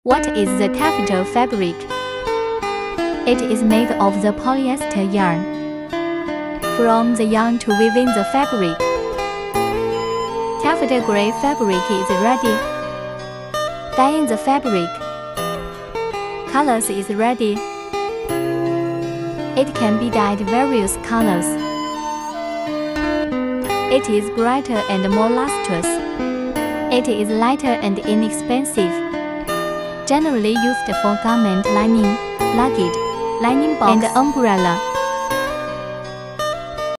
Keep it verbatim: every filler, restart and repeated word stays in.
What is the taffeta fabric? It is made of the polyester yarn. From the yarn to weaving the fabric. Taffeta gray fabric is ready. Dyeing the fabric. Colors is ready. It can be dyed various colors. It is brighter and more lustrous. It is lighter and inexpensive. Generally used for garment lining, luggage, lining box, and umbrella.